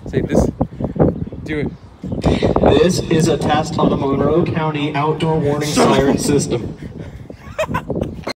Say this. Do it. This is a test on the Monroe County outdoor warning siren system.